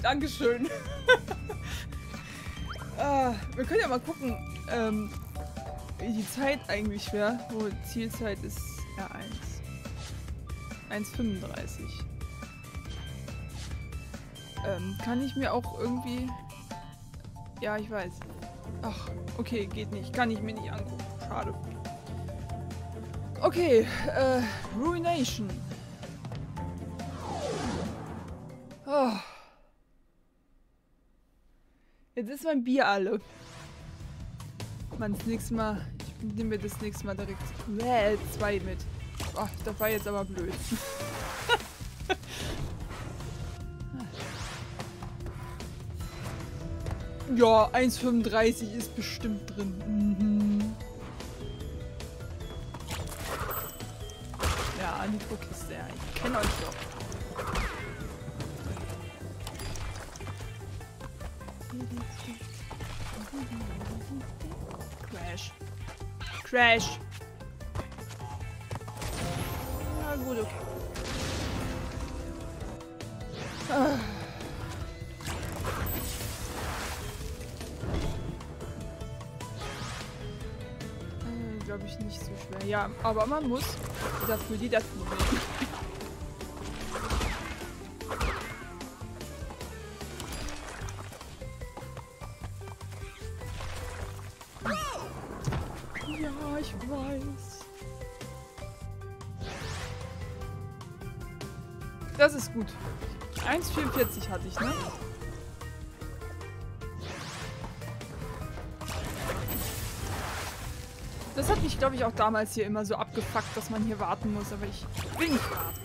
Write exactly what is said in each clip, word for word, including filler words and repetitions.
Dankeschön. ah, wir können ja mal gucken, ähm, wie die Zeit eigentlich wäre. Wo Zielzeit ist R eins. eins fünfunddreißig. Ähm, kann ich mir auch irgendwie... Ja, ich weiß. Ach, okay, geht nicht. Kann ich mir nicht angucken. Schade. Okay, äh, Ruination. Oh. Jetzt ist mein Bier alle. Mann, das nächste Mal... Ich nehme mir das nächste Mal direkt äh, zwei mit. Oh, das war jetzt aber blöd. Ja, eins fünfunddreißig ist bestimmt drin. Mhm. Ja, Nitro-Kiste, ja. Ich kenne euch doch. Crash. Crash. Ja, gut, okay. Ah. Glaube ich nicht so schwer. Ja, aber man muss dafür die Daten nehmen. Ja, ich weiß. Das ist gut. eins vierundvierzig hatte ich, ne? Das hat mich, glaube ich, auch damals hier immer so abgefuckt, dass man hier warten muss, aber ich will nicht warten.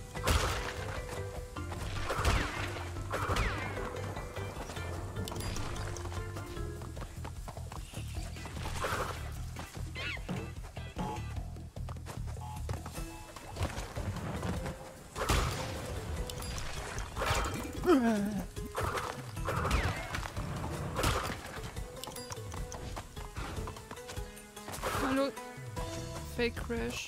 Hallo, Fake Crash.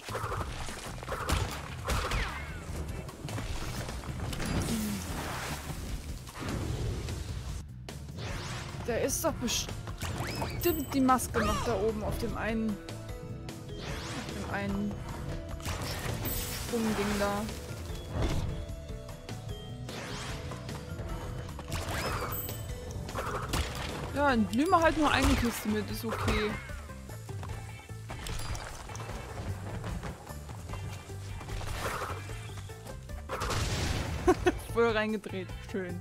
Da ist doch bestimmt die Maske noch da oben auf dem einen, auf dem einen Sprungding da. Ja, dann nehmen wir halt nur eine Kiste mit, ist okay. Voll reingedreht, schön.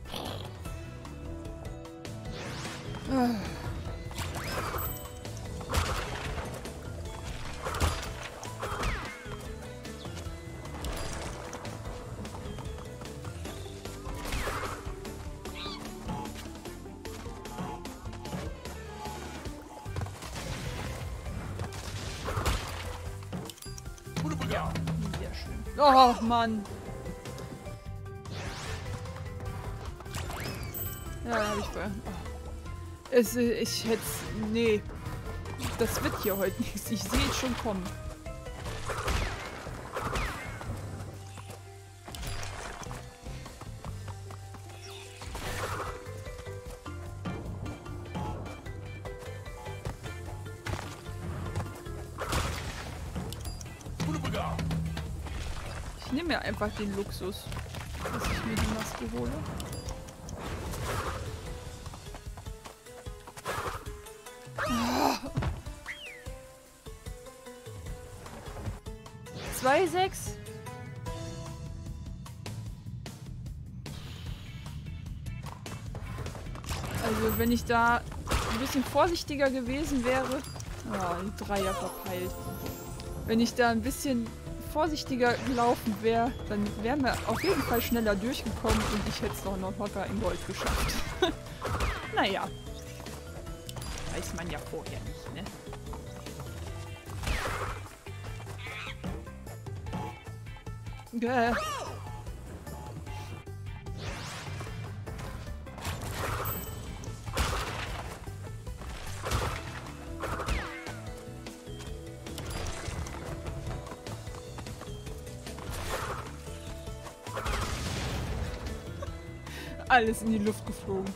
Ah. Ja, sehr schön. Oh Mann. Ja, hab ich vorher. Oh. Es, ich hätte. Nee. Das wird hier heute nichts. Ich sehe es schon kommen. Ich nehme mir einfach den Luxus, dass ich mir die Maske hole. zwei sechs. Also wenn ich da ein bisschen vorsichtiger gewesen wäre. Ah, die Dreier verpeilt. Wenn ich da ein bisschen vorsichtiger gelaufen wäre, dann wären wir auf jeden Fall schneller durchgekommen und ich hätte es noch noch locker in Gold geschafft. Naja. Weiß man ja vorher nicht, ne? Gäh. alles in die Luft geflogen.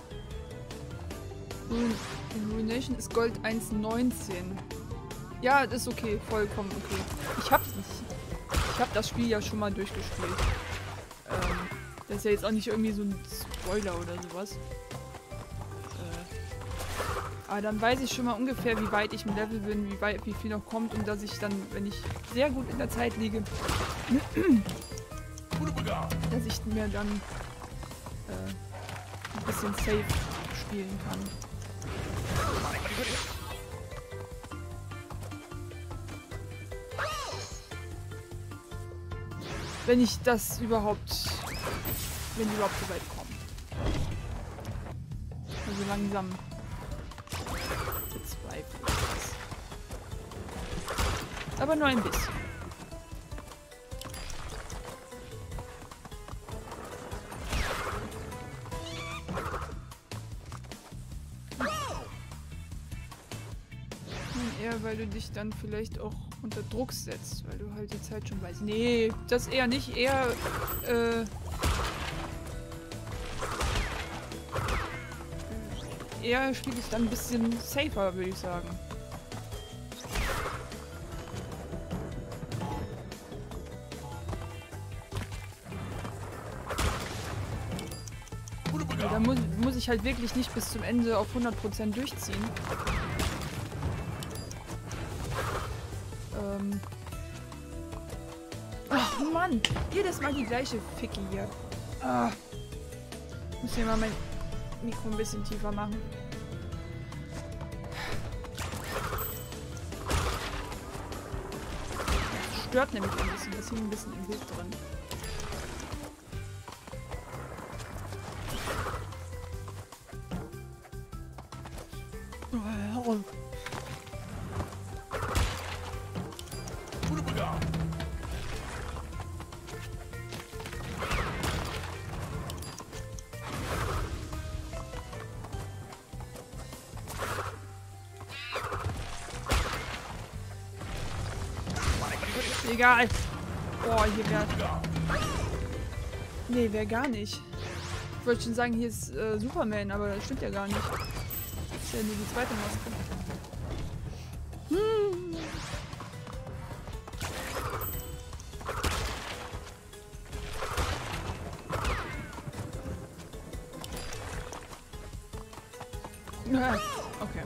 Ruination ist Gold eins neunzehn. Ja, das ist okay, vollkommen okay. Ich hab, ich, ich hab das Spiel ja schon mal durchgespielt. Ähm, das ist ja jetzt auch nicht irgendwie so ein Spoiler oder sowas. Äh, aber dann weiß ich schon mal ungefähr, wie weit ich im Level bin, wie weit, wie viel noch kommt und dass ich dann, wenn ich sehr gut in der Zeit liege, dass ich mir dann äh, ein bisschen safe spielen kann. Wenn ich das überhaupt, wenn die überhaupt so weit kommen. Also langsam bezweifle ich das. Aber nur ein bisschen. Eher, weil du dich dann vielleicht auch unter Druck setzt, weil du halt die Zeit schon weißt. Nee, das eher nicht. Eher, äh... Eher spiele ich dann ein bisschen safer, würde ich sagen. Ja, da muss, muss ich halt wirklich nicht bis zum Ende auf hundert Prozent durchziehen. Ähm. Ach Mann, jedes Mal die gleiche Ficki hier. Ah. Ich muss hier mal mein Mikro ein bisschen tiefer machen. Das stört nämlich ein bisschen, das hing ein bisschen im Bild drin. Oh. Egal. Boah, hier wäre... Nee, wäre gar nicht. Ich wollte schon sagen, hier ist äh, Superman, aber das stimmt ja gar nicht. Das ist ja nur die zweite Maske. Hm. Ah, okay.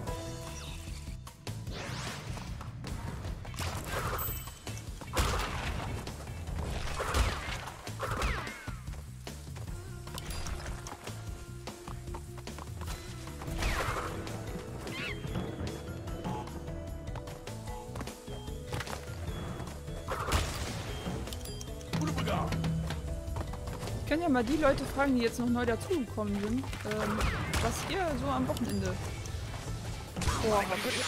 Ich kann ja mal die Leute fragen, die jetzt noch neu dazugekommen sind, ähm, was ihr so am Wochenende vorhabt.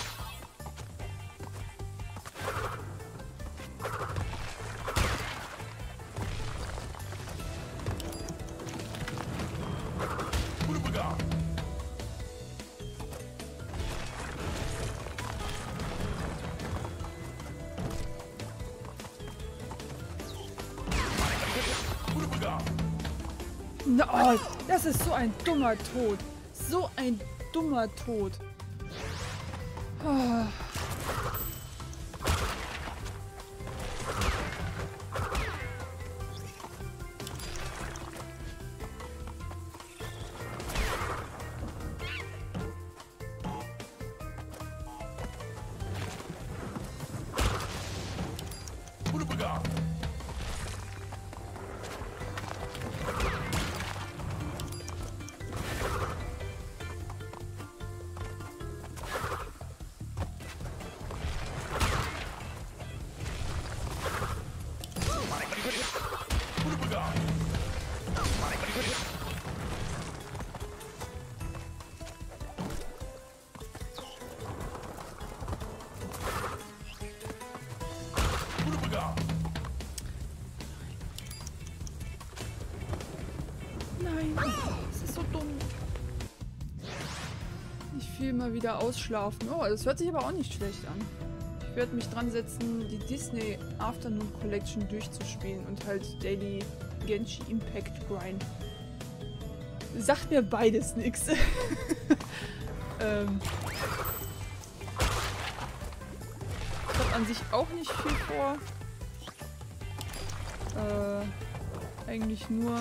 No, oh, das ist so ein dummer Tod. So ein dummer Tod. Oh. Nein, das ist so dumm. Ich will mal wieder ausschlafen. Oh, das hört sich aber auch nicht schlecht an. Ich werde mich dran setzen, die Disney Afternoon Collection durchzuspielen und halt Daily Genshin Impact Grind. sagt mir beides nichts. ähm, ich habe an sich auch nicht viel vor. Äh, eigentlich nur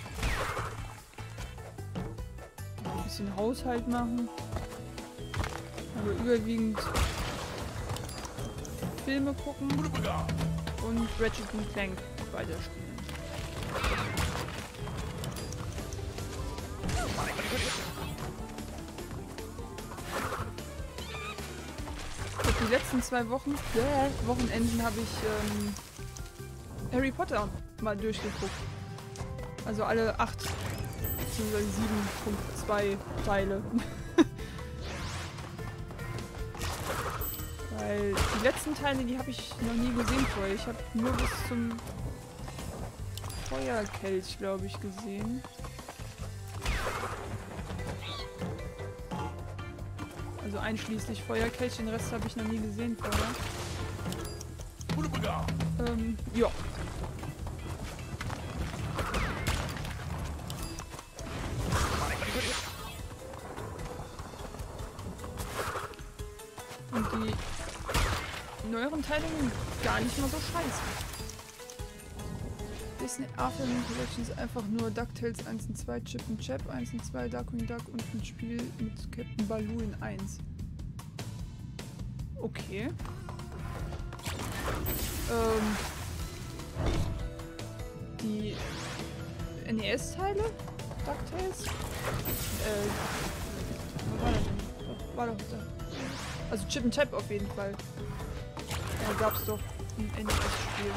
ein bisschen Haushalt machen. Aber überwiegend Filme gucken und Ratchet und Clank weiterspielen. Die letzten zwei Wochen, äh, Wochenenden habe ich ähm, Harry Potter mal durchgeguckt. Also alle acht bzw. sieben Punkt zwei Teile. Weil die letzten Teile, die habe ich noch nie gesehen vorher. Ich habe nur bis zum Feuerkelch, glaube ich, gesehen. Also einschließlich Feuerkelch, den Rest habe ich noch nie gesehen vorher. Ähm, ja. Und die neueren Teile sind gar nicht mal so scheiße. Disney Afternoon Collection ist einfach nur DuckTales eins und zwei, Chip und Chap eins und zwei, Darkwing Duck und ein Spiel mit Captain Baloo in eins. Okay. Ähm, die N E S-Teile? DuckTales? Äh, wo war das denn? Doch, war doch da. Also Chip und Chap auf jeden Fall. Da gab's doch ein N E S-Spiel.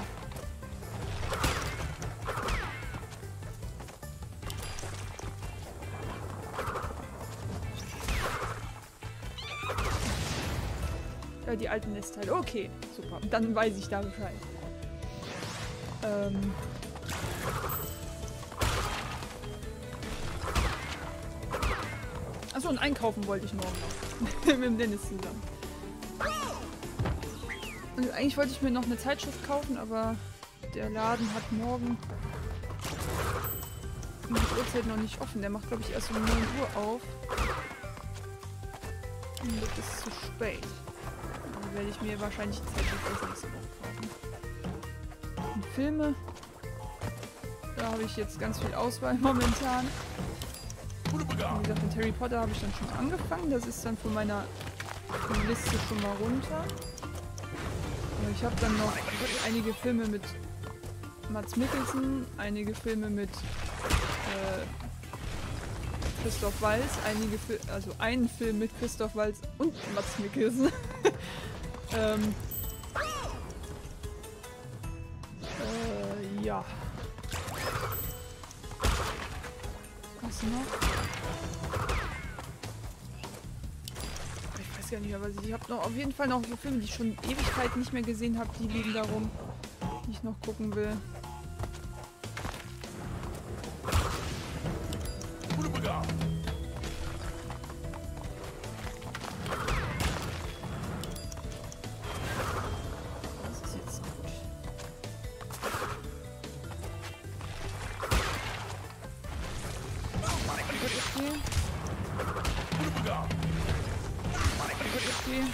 Ja, die alten N E S-Teile. Okay, super. Dann weiß ich da Bescheid. Ähm... Achso, und einkaufen wollte ich morgen noch. Mit dem Dennis zusammen. Und eigentlich wollte ich mir noch eine Zeitschrift kaufen, aber der Laden hat morgen um die Uhrzeit noch nicht offen. Der macht, glaube ich, erst um neun Uhr auf. Und das ist zu spät. Dann werde ich mir wahrscheinlich die Zeitschrift erst nächste Woche kaufen. Und Filme. Da habe ich jetzt ganz viel Auswahl momentan. Wie gesagt, mit Harry Potter habe ich dann schon angefangen. Das ist dann von meiner Liste schon mal runter. Und ich habe dann noch einige Filme mit Mads Mikkelsen, einige Filme mit äh, Christoph Waltz, einige Fi also einen Film mit Christoph Waltz und Mads Mikkelsen. ähm, äh, ja. Was noch? Ich weiß gar nicht, aber ich habe noch auf jeden Fall noch so Filme, die ich schon Ewigkeit nicht mehr gesehen habe, die liegen darum, die ich noch gucken will. Das ist jetzt gut. Okay. Okay.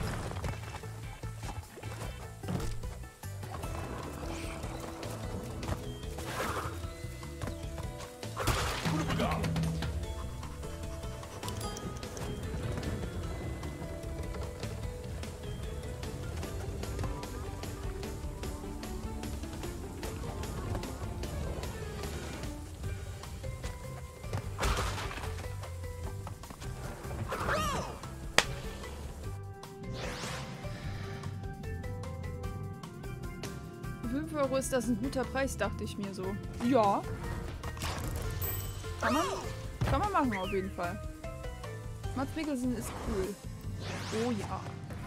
fünf Euro ist das ein guter Preis, dachte ich mir so. Ja. Kann man, kann man machen auf jeden Fall. Mads Mikkelsen ist cool. Oh ja.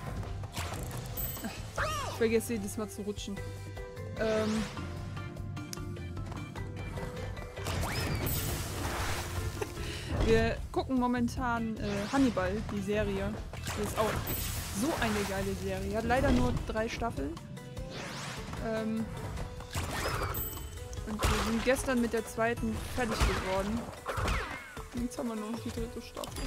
Ich vergesse jedes Mal zu rutschen. Ähm. Wir gucken momentan äh, Hannibal, die Serie. Das ist auch so eine geile Serie. Hat leider nur drei Staffeln. Ähm, und wir sind gestern mit der zweiten fertig geworden. Jetzt haben wir nur noch die dritte Staffel.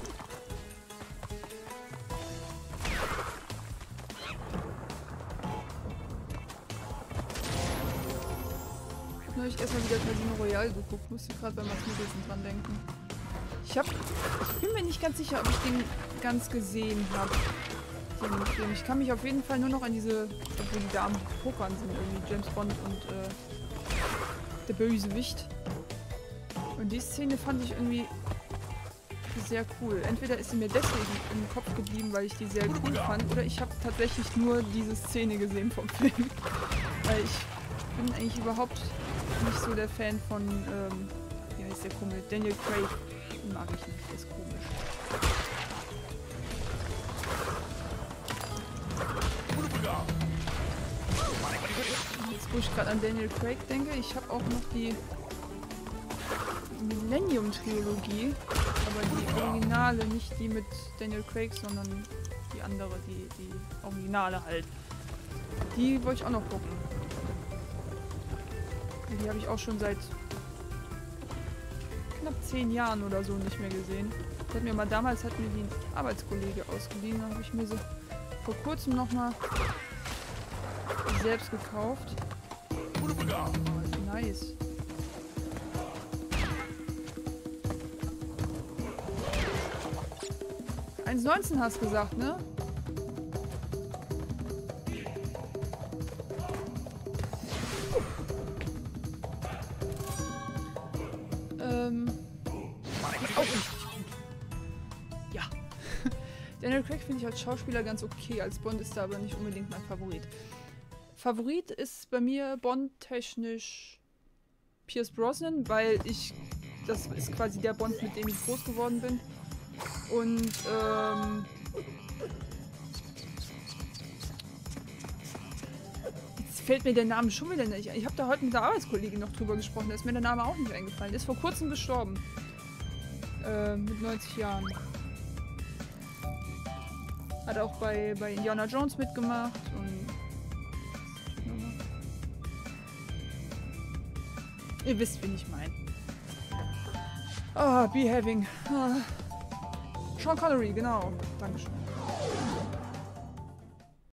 Dann habe ich erstmal wieder Casino Royale geguckt. Musste gerade bei Max Mikkelsen dran denken. Ich hab. Ich bin mir nicht ganz sicher, ob ich den ganz gesehen habe. Den Film. Ich kann mich auf jeden Fall nur noch an diese. Obwohl die da am Pokern sind, irgendwie James Bond und äh, der Bösewicht. Und die Szene fand ich irgendwie sehr cool. Entweder ist sie mir deswegen im Kopf geblieben, weil ich die sehr cool fand, oder ich habe tatsächlich nur diese Szene gesehen vom Film. Weil ich bin eigentlich überhaupt nicht so der Fan von, ähm, wie heißt der komisch? Daniel Craig. Den mag ich nicht, der ist komisch. Jetzt, wo ich gerade an Daniel Craig denke, ich habe auch noch die Millennium-Trilogie, aber die Originale, nicht die mit Daniel Craig, sondern die andere, die, die Originale halt. Die wollte ich auch noch gucken. Die habe ich auch schon seit knapp zehn Jahren oder so nicht mehr gesehen. Das hat mir mal damals hat mir die ein Arbeitskollege ausgeliehen, da habe ich mir sie vor kurzem nochmal selbst gekauft. Oh, nice. eins neunzehn hast du gesagt, ne? Ähm. Ist auch richtig gut. Ja. Daniel Craig finde ich als Schauspieler ganz okay. Als Bond ist er aber nicht unbedingt mein Favorit. Favorit ist bei mir Bond-technisch Pierce Brosnan, weil ich. Das ist quasi der Bond, mit dem ich groß geworden bin. Und, ähm... jetzt fällt mir der Name schon wieder nicht ein. Ich habe da heute mit der Arbeitskollegin noch drüber gesprochen, da ist mir der Name auch nicht eingefallen. Der ist vor kurzem gestorben. Äh, mit neunzig Jahren. Hat auch bei, bei Indiana Jones mitgemacht und... Ihr wisst, wen ich meine. Ah, Be Having. Ah. Sean Connery, genau. Dankeschön.